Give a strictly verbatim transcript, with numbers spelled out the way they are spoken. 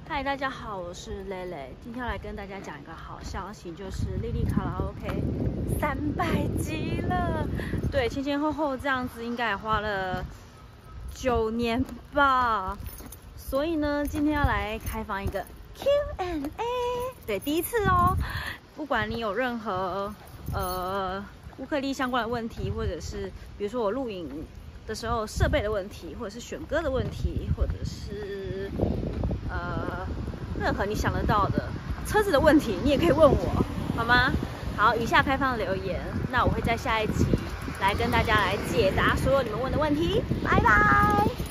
嗨，大家好，我是蕾蕾。今天要来跟大家讲一个好消息，就是莉莉卡拉 OK 三百集了。对，前前后后这样子应该也花了九年吧。所以呢，今天要来开放一个 Q and A， 对，第一次哦。不管你有任何呃乌克丽相关的问题，或者是比如说我录影的时候设备的问题，或者是选歌的问题，或者是呃任何你想得到的车子的问题，你也可以问我，好吗？好，以下开放留言，那我会在下一集来跟大家来解答所有你们问的问题。拜拜。